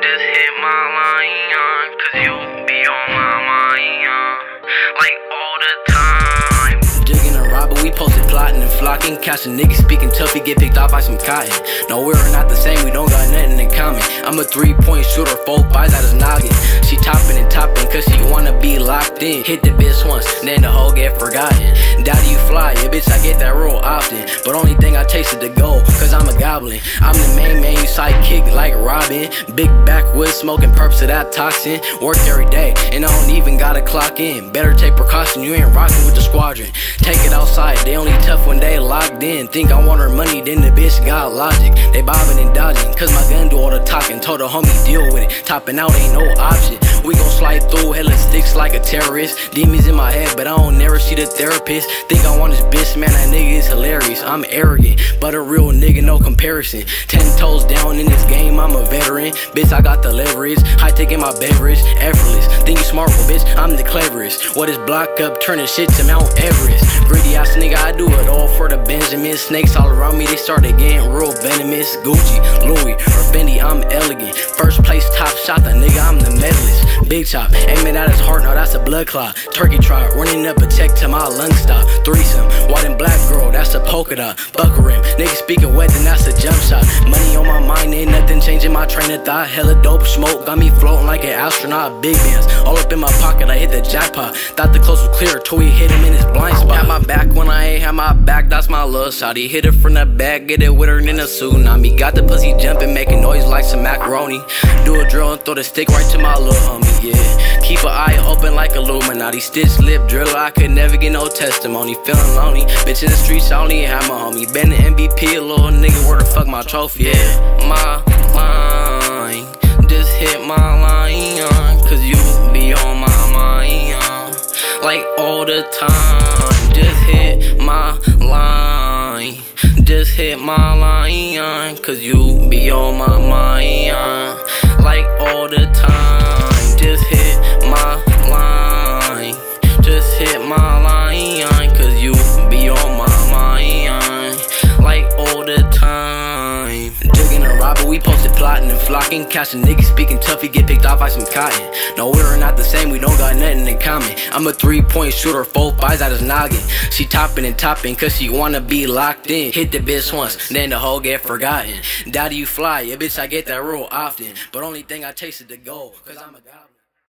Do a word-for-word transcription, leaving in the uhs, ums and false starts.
Just hit my line, cause you be on my mind, like all the time. Jigging a robber, we posted plotting and flocking. Catch a nigga speaking tough, he get picked off by some cotton. No, we're not the same, we don't got nothing in common. I'm a three-point shooter, four fives out his noggin. She topping and topping, cause she wanna be locked in. Hit the bitch once, then the hoe get forgotten. Daddy, you fly, yeah, bitch, I get that real often. But only thing I taste is the gold, cause I'm a goblin. I'm the main man, you sidekick like Robin. Big backwoods, smoking perps of that toxin. Work every day, and I don't even gotta clock in. Better take precaution, you ain't rocking with the squadron. Take it outside, they only tough when they locked in. Think I want her money, then the bitch got logic. They bobbing and dodging, cause my gun do all the talking. Told the homie deal with it, topping out ain't no option. We gon' slide through hella sticks like a terrorist. Demons in my head, but I don't never see the therapist. Think I want this bitch, man, that nigga is hilarious. I'm arrogant, but a real nigga, no comparison. Ten toes down in this game, I'm a veteran. Bitch, I got the leverage, high taking my beverage, effortless. Think you smart, well, bitch, I'm the cleverest. What is block up, turning shit to Mount Everest. Greedy ass nigga, I do it all for the Benjamin. Snakes all around me, they started getting real venomous. Gucci, Louis, or Fendi, I'm elegant. First place top shot, the nigga, I'm the medalist. Big chop, aiming at his heart, now that's a blood clot. Turkey trot, running up a check till my lungs stop. Threesome, white and black girl, that's a polka dot. Buckle rim, nigga speaking wet, then that's a jump shot. Money on my mind, ain't nothing changing my train of thought. Hella dope smoke, got me floating like an astronaut. Big bands, all up in my pocket, I hit the jackpot. Thought the close was clear, till we hit him in his blind spot. Had my back when I ain't had my back, that's my little shawty. Hit it from the back, get it with her in a tsunami. Got the pussy jumping, making noise like some macaroni. Do a drill and throw the stick right to my little homie, yeah. Keep an eye open like Illuminati. Stitch lip driller, I could never get no testimony. Feeling lonely, bitch in the streets, I only have my homie. Been the M V P, a little nigga, where the fuck my trophy, yeah. My line, just hit my line, cause you be on my mind, like all the time. Just hit my line, just hit my line, cause you be on my mind, like all the time. Just hit my line, just hit my line, cause you be on my mind, like all the time. Jigging a robber, we posted plotting and flocking. Catch a nigga speaking tough, he get picked off by some cotton. No, we're not the same, we don't got nothing in common. I'm a three-point shooter, four fives out his noggin. She topping and topping, cause she wanna be locked in. Hit the bitch once, then the hoe get forgotten. Daddy, you fly, yeah, bitch, I get that real often. But only thing I taste is the gold, cause I'm a god.